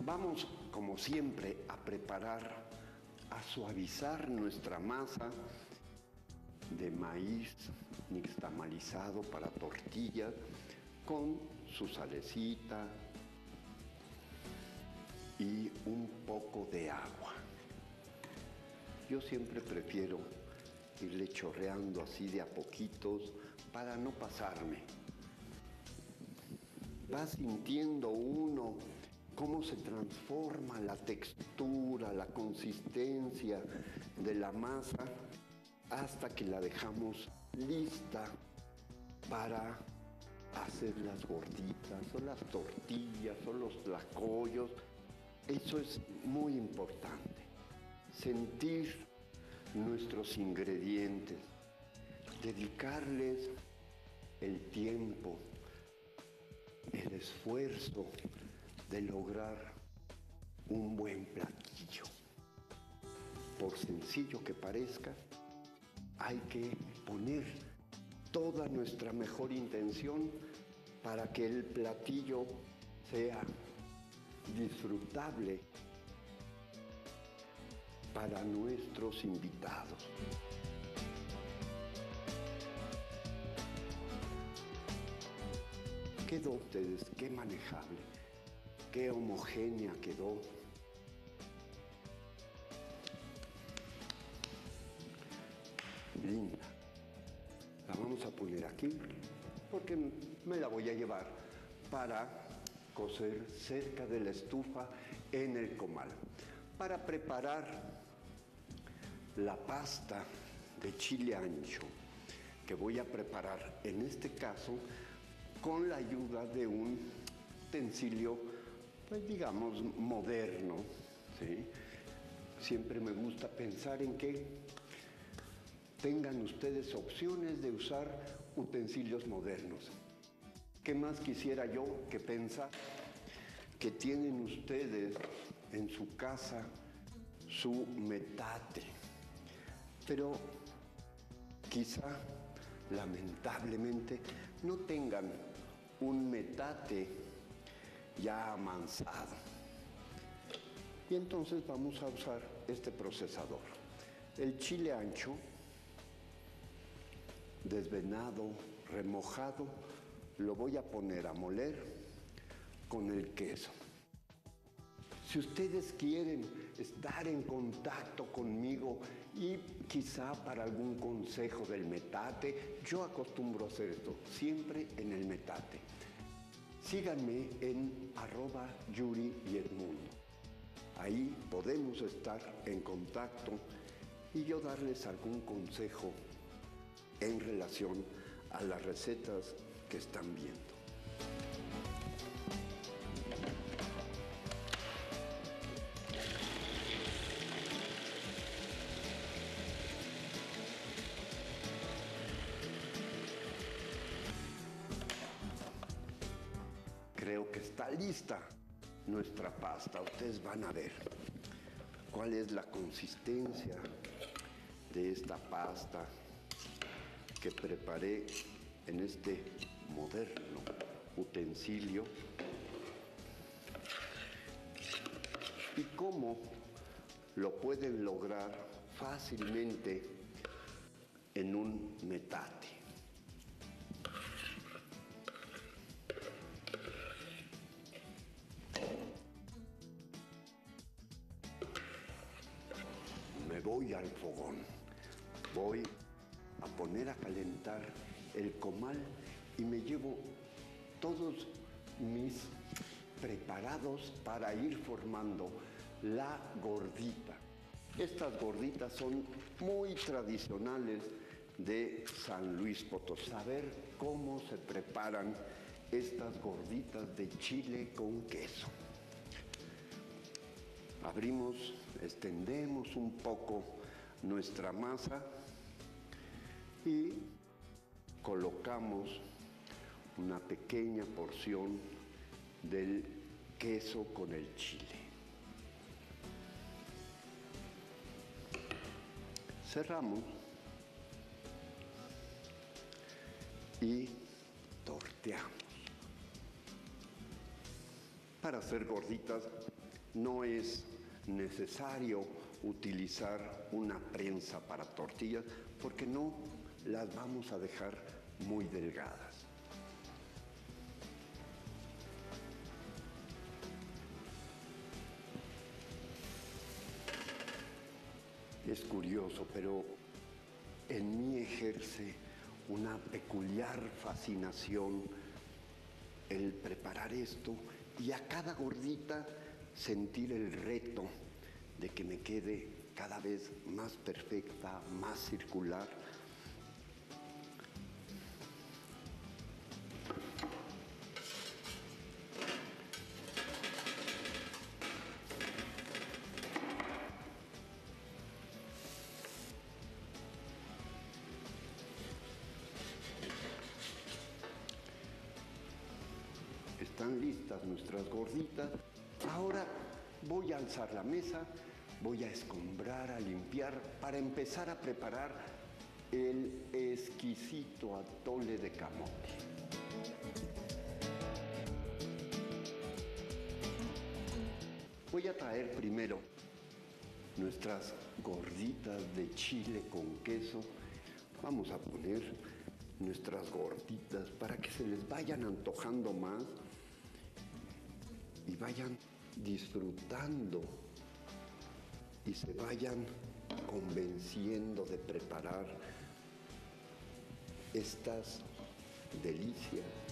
Vamos, como siempre, a preparar, a suavizar nuestra masa de maíz nixtamalizado para tortillas con su salecita y un poco de agua. Yo siempre prefiero irle chorreando así de a poquitos para no pasarme. Va sintiendo uno cómo se transforma la textura, la consistencia de la masa hasta que la dejamos lista para hacer las gorditas o las tortillas o los tlacoyos. Eso es muy importante. Sentir nuestros ingredientes, dedicarles el tiempo, el esfuerzo de lograr un buen platillo. Por sencillo que parezca, hay que poner toda nuestra mejor intención para que el platillo sea disfrutable para nuestros invitados. Quedó ustedes, qué manejable, qué homogénea quedó. Linda. La vamos a poner aquí porque me la voy a llevar para cocer cerca de la estufa en el comal. Para preparar la pasta de chile ancho que voy a preparar en este caso con la ayuda de un utensilio, pues digamos, moderno, ¿sí? Siempre me gusta pensar en que tengan ustedes opciones de usar utensilios modernos. ¿Qué más quisiera yo que pensar que tienen ustedes en su casa su metate? Pero quizá, lamentablemente, no tengan un metate ya amansado. Y entonces vamos a usar este procesador. El chile ancho, desvenado, remojado, lo voy a poner a moler con el queso. Si ustedes quieren estar en contacto conmigo y quizá para algún consejo del metate, yo acostumbro a hacer esto, siempre en el metate. Síganme en @YuriYedmundo. Ahí podemos estar en contacto y yo darles algún consejo en relación a las recetas que están viendo. Creo que está lista nuestra pasta. Ustedes van a ver cuál es la consistencia de esta pasta que preparé en este moderno utensilio y cómo lo pueden lograr fácilmente en un metate. Me voy al fogón, voy a poner a calentar el comal y me llevo todos mis preparados para ir formando la gordita. Estas gorditas son muy tradicionales de San Luis Potosí. Saber cómo se preparan estas gorditas de chile con queso. Abrimos, extendemos un poco nuestra masa y colocamos una pequeña porción del queso con el chile. Cerramos y torteamos. Para hacer gorditas No es necesario utilizar una prensa para tortillas porque no las vamos a dejar muy delgadas. Es curioso, pero en mí ejerce una peculiar fascinación el preparar esto y a cada gordita sentir el reto de que me quede cada vez más perfecta, más circular. Están listas nuestras gorditas. Ahora voy a alzar la mesa, voy a escombrar, a limpiar, para empezar a preparar el exquisito atole de camote. Voy a traer primero nuestras gorditas de chile con queso. Vamos a poner nuestras gorditas para que se les vayan antojando más y vayan disfrutando y se vayan convenciendo de preparar estas delicias.